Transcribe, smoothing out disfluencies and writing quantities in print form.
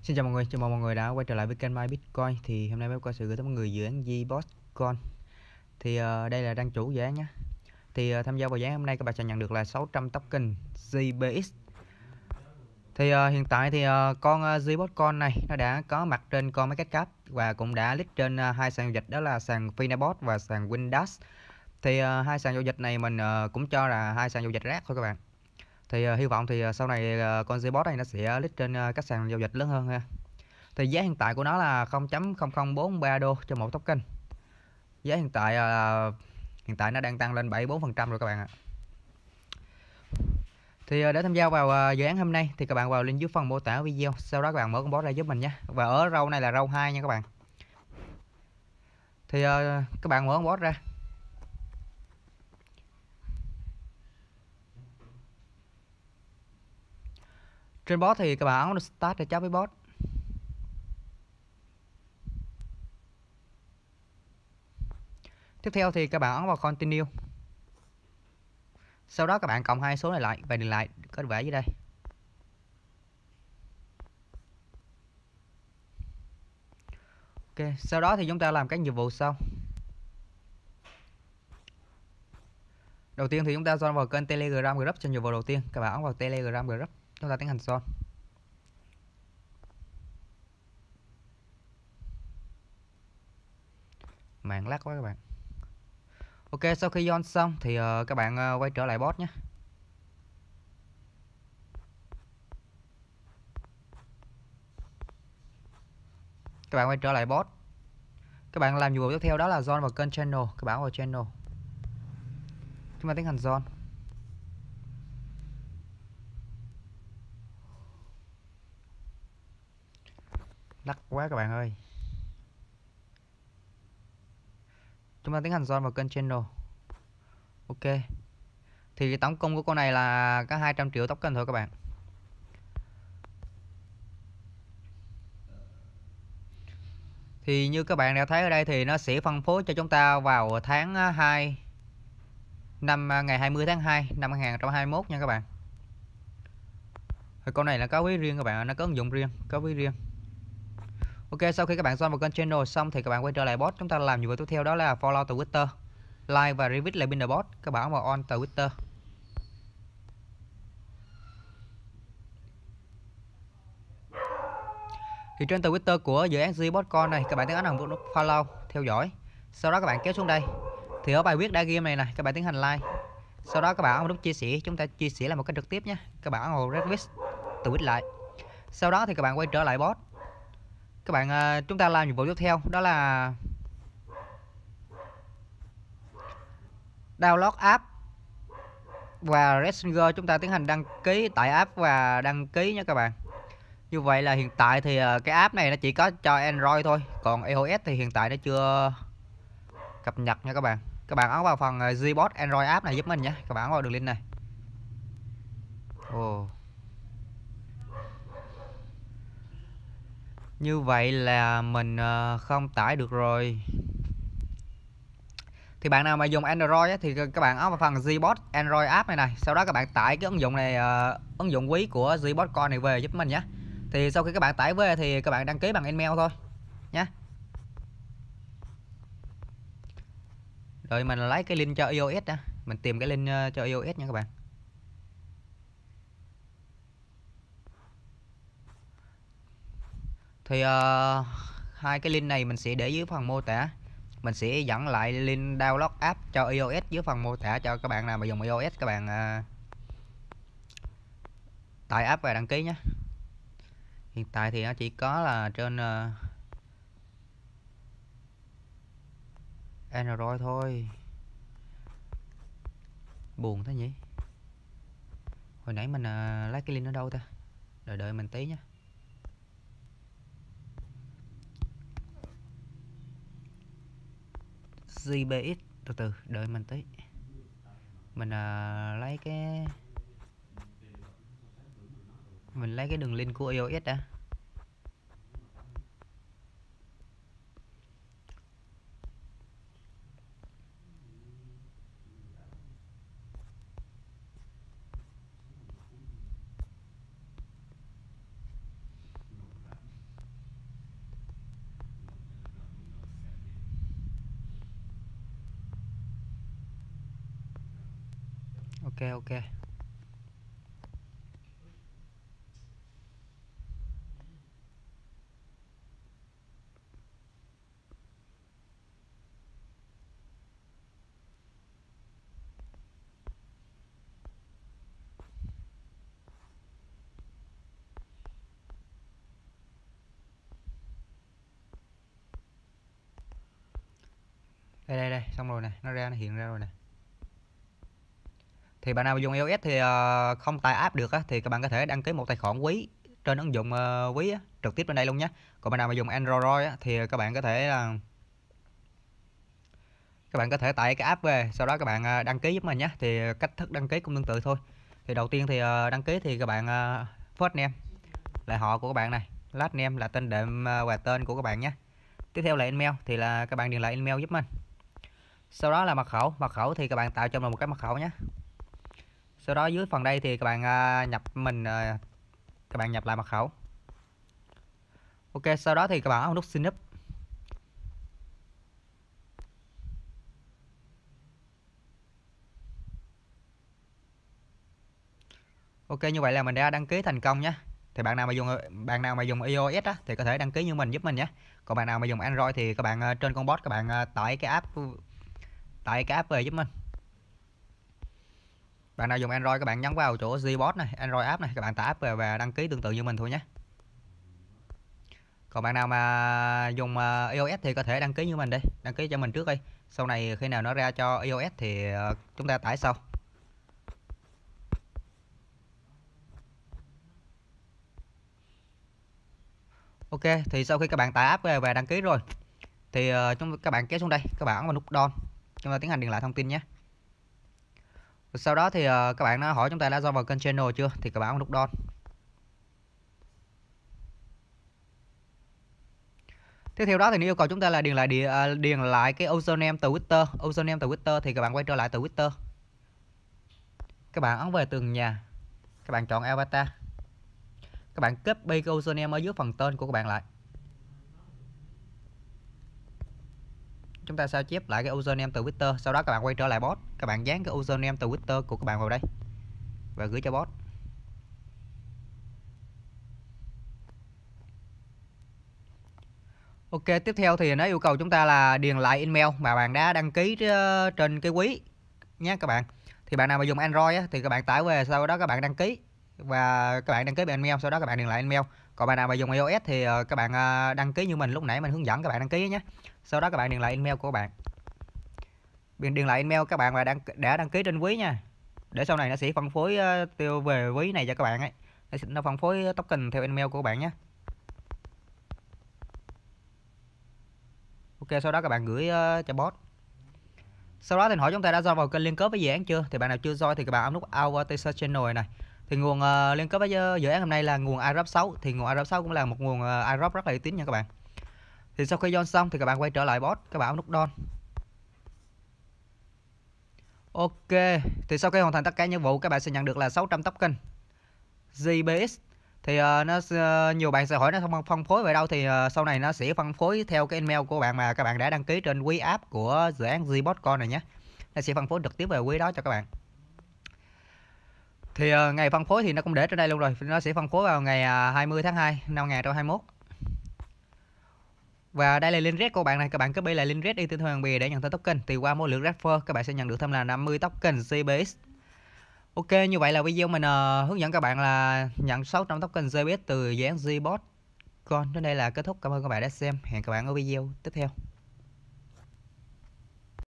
Xin chào mọi người, chào mừng mọi người đã quay trở lại với kênh My Bitcoin. Thì hôm nay Bitcoin sẽ gửi tới mọi người dự án Zbotcoin. Thì đây là đăng chủ dự án nhé. Thì tham gia vào dự án hôm nay các bạn sẽ nhận được là 600 token ZBX. Thì hiện tại thì con Zbotcoin này nó đã có mặt trên CoinMarketCap và cũng đã list trên hai sàn giao dịch, đó là sàn Finabot và sàn Windass. Thì hai sàn giao dịch này mình cũng cho là hai sàn giao dịch rác thôi các bạn. Thì hy vọng thì sau này con Zbot này nó sẽ list trên các sàn giao dịch lớn hơn ha. Thì giá hiện tại của nó là 0.0043 đô cho một token. Giá hiện tại nó đang tăng lên 74% rồi các bạn ạ. Thì để tham gia vào dự án hôm nay thì các bạn vào link dưới phần mô tả video, sau đó các bạn mở con bot ra giúp mình nhé. Và ở row này là row 2 nha các bạn. Thì các bạn mở con bot ra. Trên bot thì các bạn ấn start để chat với bot. Tiếp theo thì các bạn ấn vào continue. Sau đó các bạn cộng hai số này lại và điền lại có vẽ dưới đây. Ok, sau đó thì chúng ta làm các nhiệm vụ sau. Đầu tiên thì chúng ta join vào kênh Telegram group cho nhiệm vụ đầu tiên. Các bạn ấn vào Telegram group, chúng ta tiến hành join. Mạng lắc quá các bạn. Ok, sau khi join xong thì các bạn quay trở lại bot nhé. Các bạn quay trở lại bot. Các bạn làm nhiệm vụ tiếp theo đó là join vào kênh channel. Các bạn vào channel. Chúng ta tiến hành join. Lắc quá các bạn ơi. Chúng ta tiến hành join vào kênh channel. Ok. Thì tổng cung của con này là có 200 triệu token thôi các bạn. Thì như các bạn đã thấy ở đây thì nó sẽ phân phối cho chúng ta vào tháng 2 năm ngày 20 tháng 2 năm 2021 nha các bạn. Thì con này là có ví riêng các bạn, nó có ứng dụng riêng, có ví riêng. Ok, sau khi các bạn join vào kênh channel xong thì các bạn quay trở lại bot, chúng ta làm nhiệm vụ tiếp theo đó là follow Twitter, like và retweet lại pin bot. Các bạn vào on Twitter. Thì trên Twitter của dự án Zbotcoin này các bạn tiến hành nút follow, theo dõi. Sau đó các bạn kéo xuống đây. Thì ở bài viết đã ghi này này, các bạn tiến hành like. Sau đó các bạn ấn nút chia sẻ, chúng ta chia sẻ là một cách trực tiếp nhé. Các bạn ấn vào retweet, tweet lại. Sau đó thì các bạn quay trở lại bot. Các bạn chúng ta làm nhiệm vụ tiếp theo đó là download app và Messenger. Chúng ta tiến hành đăng ký tại app và đăng ký nha các bạn. Như vậy là hiện tại thì cái app này nó chỉ có cho Android thôi, còn iOS thì hiện tại nó chưa cập nhật nha các bạn. Các bạn ấn vào phần Zbot Android app này giúp mình nhé. Các bạn ấn vào đường link này. Như vậy là mình không tải được rồi. Thì bạn nào mà dùng Android ấy, thì các bạn ấn vào phần Zbot Android app này này. Sau đó các bạn tải cái ứng dụng này, ứng dụng quý của Zbotcoin này về giúp mình nhé. Thì sau khi các bạn tải về thì các bạn đăng ký bằng email thôi nhé. Rồi mình lấy cái link cho iOS đã. Mình tìm cái link cho iOS nha các bạn. Thì hai cái link này mình sẽ để dưới phần mô tả. Mình sẽ dẫn lại link download app cho iOS dưới phần mô tả cho các bạn nào mà dùng iOS, các bạn tải app và đăng ký nhé. Hiện tại thì nó chỉ có là trên Android thôi. Buồn thế nhỉ. Hồi nãy mình lấy cái link ở đâu ta? Đợi mình tí nhé. GBX, từ từ đợi mình tí. Mình lấy cái đường link của iOS đã. Ok. Đây, xong rồi nè, nó hiện ra rồi nè. Thì bạn nào dùng iOS thì không tải app được á, thì các bạn có thể đăng ký một tài khoản quý trên ứng dụng quý á, trực tiếp bên đây luôn nhé. Còn bạn nào mà dùng Android á, thì các bạn có thể tải cái app về, sau đó các bạn đăng ký giúp mình nhé. Thì cách thức đăng ký cũng tương tự thôi. Thì đầu tiên thì đăng ký thì các bạn first name là họ của các bạn này, last name là tên đệm và tên của các bạn nhé. Tiếp theo là email thì là các bạn điền lại email giúp mình. Sau đó là mật khẩu thì các bạn tạo cho mình một cái mật khẩu nhé. Sau đó dưới phần đây thì các bạn các bạn nhập lại mật khẩu. Ok, sau đó thì các bạn ấn nút sign up. Ok, như vậy là mình đã đăng ký thành công nhé. Thì bạn nào mà dùng iOS á, thì có thể đăng ký như mình giúp mình nhé. Còn bạn nào mà dùng Android thì các bạn trên con bot các bạn tải cái app về giúp mình. Bạn nào dùng Android các bạn nhấn vào chỗ Gbot này, Android app này, các bạn tải app về và đăng ký tương tự như mình thôi nhé. Còn bạn nào mà dùng iOS thì có thể đăng ký như mình đi, đăng ký cho mình trước đi. Sau này khi nào nó ra cho iOS thì chúng ta tải sau. Ok, thì sau khi các bạn tải app về và đăng ký rồi thì các bạn kéo xuống đây, các bạn ấn vào nút Done. Chúng ta tiến hành điền lại thông tin nhé. Sau đó thì các bạn nó hỏi chúng ta đã do vào kênh channel chưa, thì các bạn ấn nút Done. Tiếp theo đó thì nó yêu cầu chúng ta là điền lại cái username từ Twitter. Username từ Twitter thì các bạn quay trở lại từ Twitter. Các bạn ấn về tường nhà. Các bạn chọn avatar. Các bạn copy cái username ở dưới phần tên của các bạn lại. Chúng ta sao chép lại cái username từ Twitter. Sau đó các bạn quay trở lại bot. Các bạn dán cái username từ Twitter của các bạn vào đây và gửi cho bot. Ok, tiếp theo thì nó yêu cầu chúng ta là điền lại email mà bạn đã đăng ký trên cái quý nhé các bạn. Thì bạn nào mà dùng Android á, thì các bạn tải về, sau đó các bạn đăng ký và các bạn đăng ký bằng email, sau đó các bạn điền lại email. Còn bạn nào mà dùng iOS thì các bạn đăng ký như mình lúc nãy mình hướng dẫn các bạn đăng ký nhé. Sau đó các bạn điền lại email của các bạn. Điền lại email các bạn và đã đăng ký trên quý nha. Để sau này nó sẽ phân phối tiêu về quý này cho các bạn ấy. Nó phân phối token theo email của các bạn nhé. Ok, sau đó các bạn gửi cho bot. Sau đó thì hỏi chúng ta đã join vào kênh liên kết với dự án chưa. Thì bạn nào chưa join thì các bạn ấn nút Our Teaser Channel này. Thì nguồn liên kết với dự án hôm nay là nguồn iDrop 6. Thì nguồn iDrop 6 cũng là một nguồn iDrop rất là uy tín nha các bạn. Thì sau khi join xong thì các bạn quay trở lại bot, các bạn ấn nút Done. Ok, thì sau khi hoàn thành tất cả nhiệm vụ các bạn sẽ nhận được là 600 token GBX. Thì nhiều bạn sẽ hỏi nó không phân phối về đâu, thì sau này nó sẽ phân phối theo cái email của bạn mà các bạn đã đăng ký trên quý app của dự án Gbotcoin này nhé. Nó sẽ phân phối trực tiếp về quý đó cho các bạn. Thì ngày phân phối thì nó cũng để trên đây luôn rồi. Nó sẽ phân phối vào ngày 20 tháng 2 năm 2021. Và đây là link red của bạn này, các bạn copy lại link red đi trên thằng bìa để nhận thêm token. Thì qua mỗi lượt refer các bạn sẽ nhận được thêm là 50 token GBX. Ok, như vậy là video mình hướng dẫn các bạn là nhận 600 token GBX từ dự án Gbotcoin. Đến đây là kết thúc. Cảm ơn các bạn đã xem. Hẹn các bạn ở video tiếp theo.